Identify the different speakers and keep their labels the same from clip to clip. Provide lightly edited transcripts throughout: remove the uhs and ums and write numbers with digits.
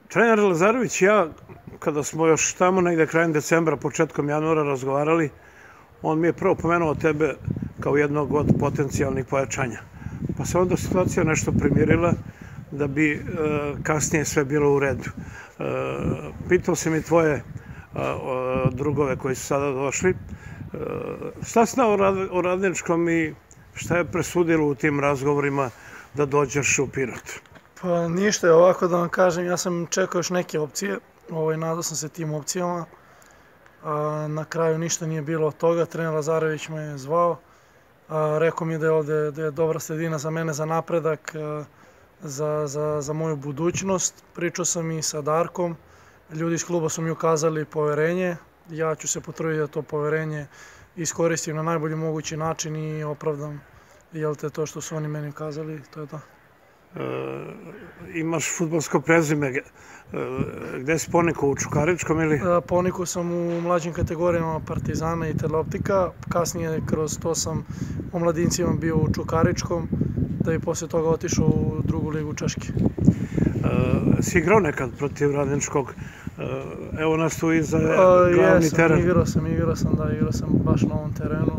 Speaker 1: Trener Lazarević i ja, kada smo još tamo negde krajem decembra, početkom januara razgovarali, on mi je prvo pomenuo tebe kao jednog od potencijalnih pojačanja. Pa se onda situacija nešto primirila da bi kasnije sve bilo u redu. Pitao sam i tvoje drugove koji su sada došli. Šta si znao o Radničkom i šta je presudilo u tim razgovorima da dođeš u Pirot?
Speaker 2: Pa ništa je ovako da vam kažem, ja sam čekao još neke opcije, nadao sam se tim opcijama, na kraju ništa nije bilo od toga, trener Lazarević me je zvao, rekao mi je da je ovde dobra sredina za mene, za napredak, za moju budućnost. Pričao sam i sa Darkom, ljudi iz kluba su mi ukazali poverenje, ja ću se potruditi da to poverenje iskoristim na najbolji mogući način i opravdam to što su oni meni ukazali, to je to.
Speaker 1: Imaš fudbalsko prezime, gde si ponikao, u Čukaričkom ili?
Speaker 2: Ponikao sam u mlađim kategorijama Partizana i Teleoptika, kasnije kroz to sam u mladincima bio u Čukaričkom, da bi posle toga otišao u drugu ligu Češke.
Speaker 1: Si igrao nekad protiv Radničkog? Evo nas tu iza glavni teren.
Speaker 2: Igrao sam baš na ovom terenu.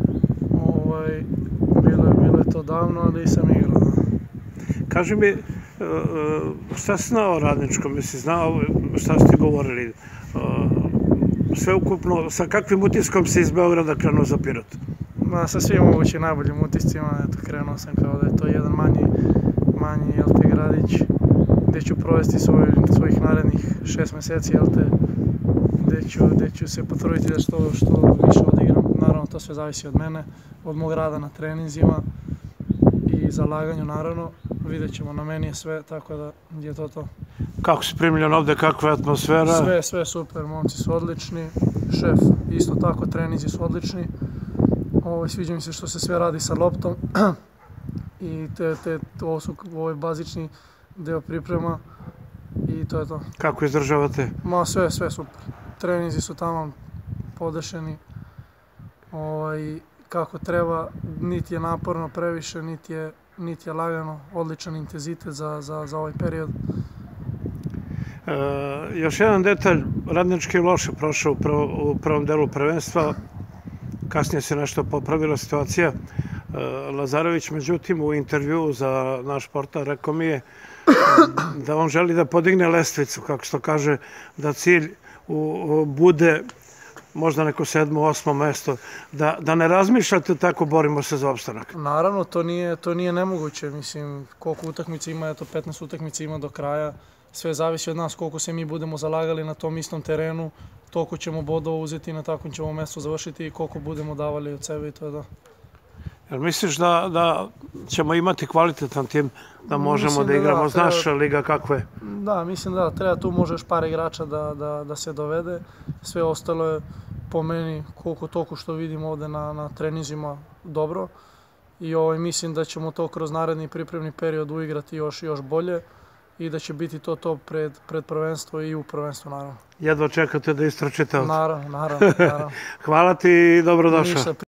Speaker 2: Bilo je to davno, ali sam igrao.
Speaker 1: Kaži mi, šta si znao o Radničkom? Jesi znao šta ste govorili? Sveukupno, sa kakvim utiskom si iz Beograda krenuo za Pirot?
Speaker 2: Sa svim mogućim najboljim utiscima. Krenuo sam kao da je to jedan manji gradić gde ću provesti svojih narednih 6 meseci, gde ću se potruditi da što više odigram. Naravno, to sve zavisi od mene, od mog rada na treninzima i zalaganju, naravno. Vidjet ćemo, na meni je sve, tako da je to to.
Speaker 1: Kako si primljen ovde, kakva je atmosfera?
Speaker 2: Sve super, momci su odlični, šef isto tako, treninzi su odlični. Sviđa mi se što se sve radi sa loptom i ovo je bazični deo priprema i to je to.
Speaker 1: Kako izdržavate?
Speaker 2: Sve super. Treninzi su tamo podešeni kako treba, niti je naporno previše, niti je lagano, odličan intenzitet za ovaj period.
Speaker 1: Još jedan detalj, Radnički je loše prošao u prvom delu prvenstva, kasnije se nešto popravila situacija. Lazarević, međutim, u intervjuu za naš portal rekao mi je da on želi da podigne lestvicu, kako se to kaže, da cilj bude možda neko 7. 8. mesto, da ne razmišljate tako, borimo se za opstanak.
Speaker 2: Naravno, to nije nemoguće, mislim, koliko utakmica ima, 15 utakmica ima do kraja, sve zavisi od nas, koliko se mi budemo zalagali na tom istom terenu, toliko ćemo bodova uzeti, na takvom ćemo mesto završiti i koliko budemo davali od sebe i to je da.
Speaker 1: Jel misliš da ćemo imati kvalitetan tim, da možemo da igramo? Znaš liga kakva je?
Speaker 2: Da, mislim da treba tu može još par igrača da se dovede. Sve ostalo je po meni koliko toliko što vidimo ovde na treninzima dobro. I mislim da ćemo to kroz naredni pripremni period uigrati još bolje i da će biti to pred prvenstvo i u prvenstvu, naravno.
Speaker 1: Jedva čekate da istračite ovde?
Speaker 2: Naravno.
Speaker 1: Hvala ti i dobrodošao.